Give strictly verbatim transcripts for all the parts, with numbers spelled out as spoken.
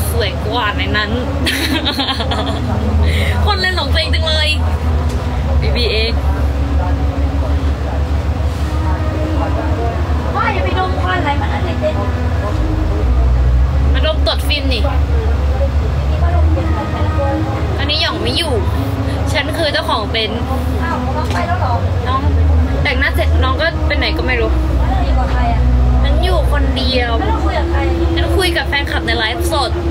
สวยกว่าในนั้น คนเล่นหลงตัวเองจังเลยบีบีเองว่าอย่าไปดมควันอะไรมันอะไรเด่นมาดมตดฟิล์มนี่อันนี้หย่องไม่อยู่ฉันคือเจ้าของเต็นท์อ้าวน้องไปแล้วหรอน้องแต่งหน้าเสร็จน้องก็ไปไหนก็ไม่รู้แล้วอยู่กับใครอ่ะฉันอยู่คนเดียวไม่ต้องคุยกับใครฉันคุยกับแฟนคลับในไลฟ์สด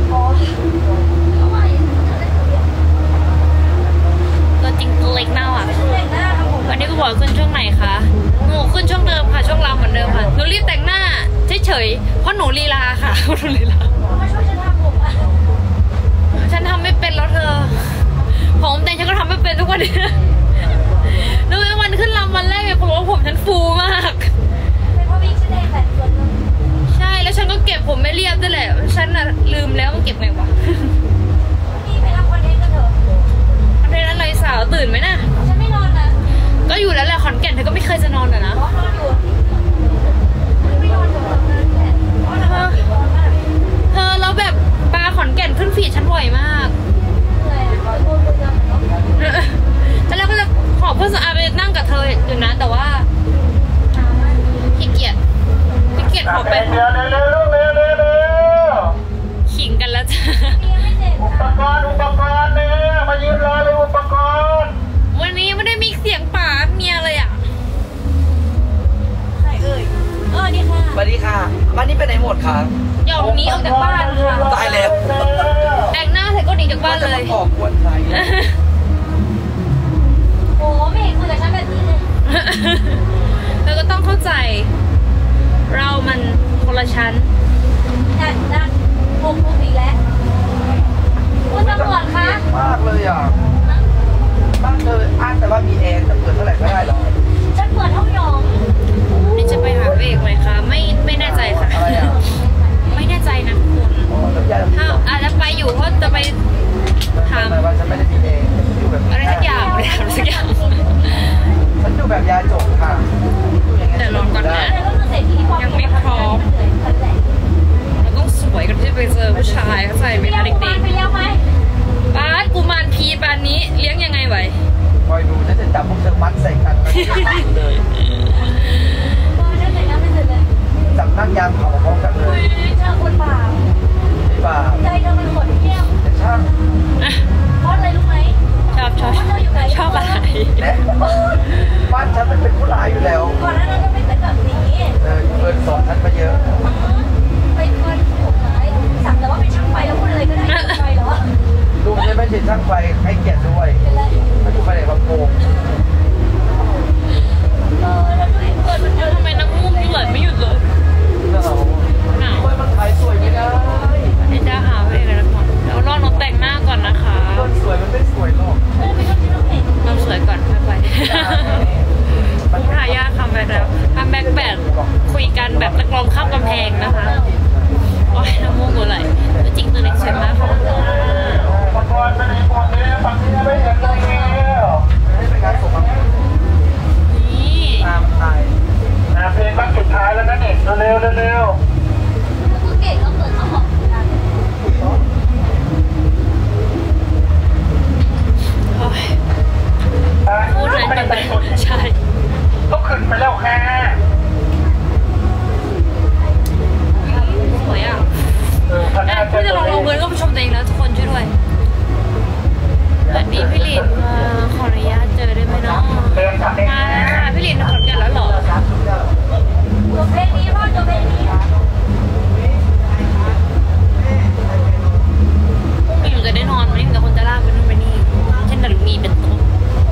ตัวจริงตัวเล็กเน่าอ่ะวันนี้กูบอกขึ้นช่วงไหนคะหนูขึ้นช่วงเดิมค่ะช่วงเราเหมือนเดิมค่ะหนูรีบแต่งหน้าเฉยๆเพราะหนูลีลาค่ะหนูลีลาฉันทำไม่เป็นแล้วเธอผมแต่ฉันก็ทำไม่เป็นทุกวันนี้แล้ววันขึ้นลำวันแรกเนี่ยผมว่าผมฉันฟูมากเป็นเพราะวิ่งฉันเองแต่ส่วนนึงใช่แล้วฉันก็เก็บผมไม่เรียบด้วยแหละฉันน่ะลืมแล้วมันเก็บไงวะนี่ไปทำคอนเทนต์กันเถอะคอนเทนต์อะไรสาวตื่นไหมน่ะฉันไม่นอนนะก็อยู่แล้วแหละขอนแก่นเธอก็ไม่เคยจะนอนอะนะนอนอยู่ไม่นอนอยู่ทำงานแค่เธอเธอแล้วแบบปลาขอนแก่นขึ้นฟีดฉันบ่อยมากแต่แล้วก็จะขอเพื่อนสะอาดไปนั่งกับเธออยู่นะแต่ว่าขี้เกียจขี้เกียจขอไปขิงกันแล้วจ้ะอุปกรณ์อุปกรณ์เนี่ยมายืนรอเลยอุปกรณ์วันนี้ไม่ได้มีเสียงป๋าเมียเลยอ่ะใครเอ่ยเออดีค่ะสวัสดีค่ะบ้านนี้ไปไหนหมดคะยอมหนีออกจากบ้านค่ะตายแล้วแต่งหน้าเสร็จก็หนีจากบ้านเลยออกกวนใครโอ้ไม่เห็นคุยกับฉันแบบนี้เลยเธอก็ต้องเข้าใจเรามันคนละชั้นนั่นนั่นพวกพวกอีกแล้วคุณตำรวจคะมากเลยอ่ะบ้านเธออ้างแต่ว่ามีแอร์แต่เปิดเท่าไหร่ก็ได้หรอฉันเปิดห้องยองนี่จะไปหาเอกไหมคะไม่ไม่แน่ใจค่ะไม่แน่ใจนะคุณถ้าอาจจะไปอยู่เพราะจะไปถามว่าฉันไม่ได้มีแอร์อยู่แบบอะไรสักอย่างอะไรสักอย่างฉันอยู่แบบยาจกค่ะแต่ลองก่อนนะยังไม่พร้อมเราต้องสวยกันที่ไปเจอผู้ชายเขาใส่ไม่ได้เด็กๆป้ากูมานพีปานนี้เลี้ยงยังไงไหวคอยดูฉันจะจับพวกเธอมัดใส่กันเลยจับนั่งยางเผาพร้อมกันเลยเธอคนบาปบาปใจเธอเป็นคนเที่ยวแต่ช่างเพราะอะไรรู้ไหมชอบชอบชอบอะไรบ้านฉันมันเป็นผู้ร้ายอยู่แล้วก่อนหน้านั้นก็ไม่เป็นแบบนี้เออเกินสอนฉันมาเยอะไปเกินผมร้ายสั่งแต่ว่าเป็นช่างไฟแล้วพูดอะไรก็ได้ช่างไฟเหรอลูกจะไม่ใช่ช่างไฟให้เกียรติด้วยไม่ถูกไปไหนมาโกงเออแล้วด้วยเกิดมันเออทำไมน้ำมูกไหลไม่หยุดเลยหนาวหนาวมันขายสวยไม่ได้เดี๋ยวจะหาไปเลยนะพ่อเดี๋ยวรอน้องแต่งหน้าก่อนนะคะคนสวยมันไม่สวยหรอกน้องสวยก่อนค่อยไปผู้ทายาคัมแบ็กแล้วคัมแบ็กแบบคุยกันแบบตะกลองข้ามกำแพงนะคะโอ้ยน้ำมูกไหลจริงตัวเล็กสวยมากค่ะอุปกรณ์เป็นอุปกรณ์เนี่ยฝั่งนี้ไม่เห็นเลยแล้วนี่เป็นการส่งมานี่ตามไทยนะเพลงครั้งสุดท้ายแล้วนะเนี่ยเร็วเร็วก็เก่งก็เปิดเขาบอกกันพูดนั้นมันไปใช่ต้องขึ้นไปแล้วแค่สวยอ่ะเพื่อจะลองลงเงินก็ไปชมตัวเองแล้วทุกคนช่วยด้วยสวัสดีพี่ลินขออนุญาตเจอได้ไหมน้องมาค่ะพี่ลินขอนแก่นแล้วหรอจบเพลงนี้พ่อจบเพลงนี้ไม่อยู่จะได้นอนไม่มีแต่คนจะลากไปนู่นไปนี่เช่นดังมีเป็นต้น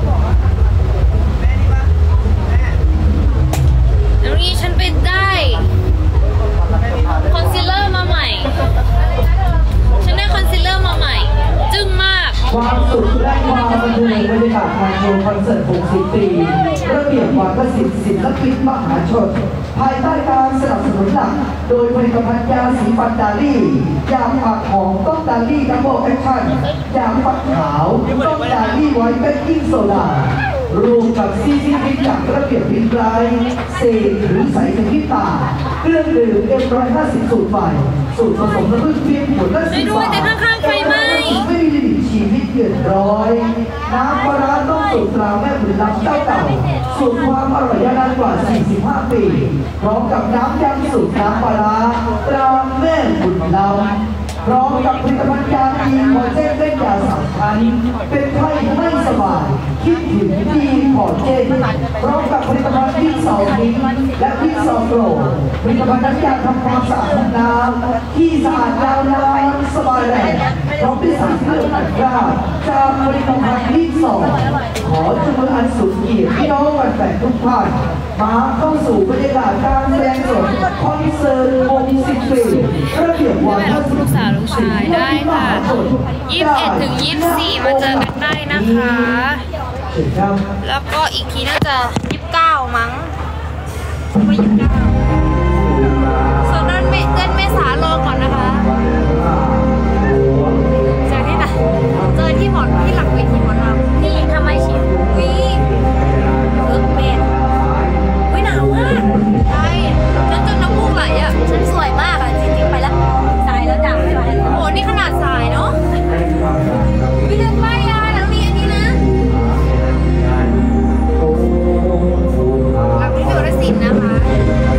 แล้วนี้ฉันไปได้คอนซีลเลอร์มาใหม่ฉันได้คอนซีลเลอร์มาใหม่จึ้งมากความสุขและความบันเทิงบรรยากาศงานโชว์คอนเสิร์ตหกสิบปีระเบียบวาทศิลป์ศิลปินมหาชนภายใต้การสนับสนุนหลักโดยผลิตภัณฑ์ยาสีฟันดาลี่ยาปากหอมต้องดาลี่ดับเบิลแอคชั่นยาฟันขาวต้องดาลี่ไวท์เบกกิ้งโซดารวมกับซีซีพิษจากระเบียบวินไลท์เซนหรือใสสกิตาเครื่องดื่มเอ็มร้อยห้าสิบสูตรใหม่สูตรผสมน้ำผึ้งเพียงขวดละสิบบาทแต่ข้างๆไฟไหม้ไม่มีชีวิตเกินร้อยน้ำปลาร้าต้องสูตรตราแม่บุญล้ำเจ้าเก่าสูตรความอร่อยยาวนานกว่าสี่สิบห้าปีพร้อมกับน้ำยำสูตรน้ำปลาร้าตราแม่บุญล้ำพร้อมกับผลิตภัณฑ์ยาดีคอเจนเล่นยาสามชั้นเป็นไข้ไม่สบายคิดถึงดีคอเจนพร้อมกับผลิตภัณฑ์ที่สองนี้และที่สองโปรผลิตภัณฑ์น้ำยาทำความสะอาดห้องน้ำที่สะอาดยาวนานสบายแรงพร้อมด้วยสารเคลือบอัดกล้าจากผลิตภัณฑ์ที่สองขอจุลอันสุดเกียรติพี่น้องกันแฝงทุกท่านมาเข้าสู่บรรยากาศการแสดงสดคอนเสิร์ตวงสิบปีระเบียบวาทศิลป์ลูกสาวลูกชายได้ค่ะยี่สิบเอ็ดถึงยี่สิบสี่มาเจอกันได้นะคะ แล้วก็อีกทีน่าจะยี่สิบเก้ามั้งไม่ยี่สิบเก้าส่วนนั้นเดือนเมษารอก่อนนะคะเจอที่ไหนเจอที่หมอนที่หลังเวทีหมอนลำนี่ทำไมชิมวิเออเมนวิหนาวมากใช่ฉันจนน้ำมูกไหลอ่ะฉันสวยมากอ่ะจริงๆไปแล้วสายแล้วจ้ะโอ้นี่ขนาดสายเนาะวิเดินไปอ่ะหลังนี้อันนี้นะหลังนี้เดี๋ยวได้สินนะคะ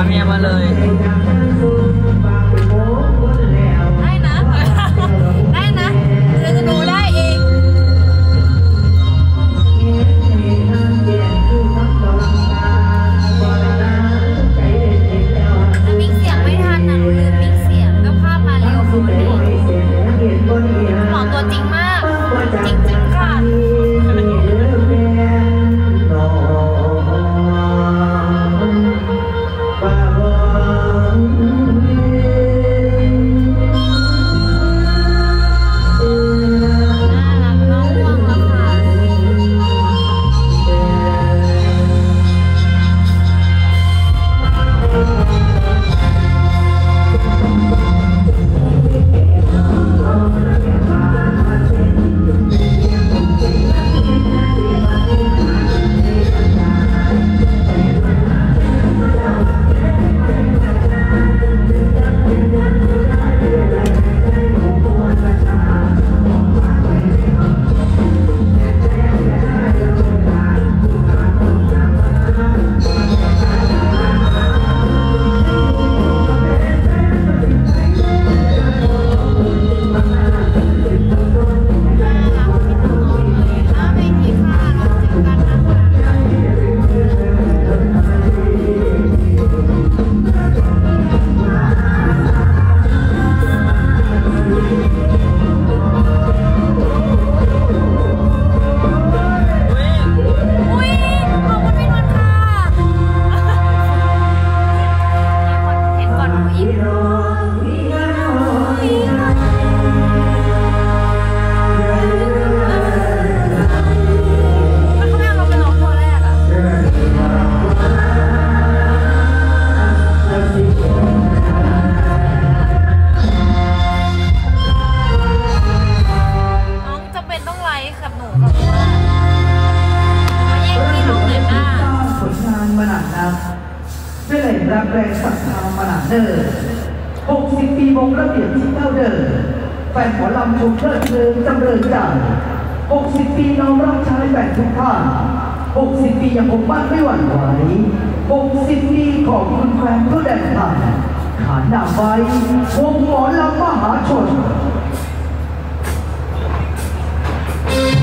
เมียมาเลยได้นะได้นะเดี๋ยวจะดูได้เองมิกเสียงไม่ทันนะหนูลืมมิกเสียงก็ภาพมาเร็วค่ะวันนี้หมอตัวจริงมากจริงจริงค่ะด้วยแรงรักแรงศรัทธามานานเนิ่นหกสิบปีวงระเบียบที่เต้าเดินแฟนหมอลำชมเพลิดเพลินจำเริญใจหกสิบปีน้องรักชายแบ่งทุกท่านหกสิบปียังคงบ้านไม่หวั่นไหวหกสิบปีของคุณแฟนเพื่อแดนผ่านขานหน้าไว้วงหมอลำมหาชน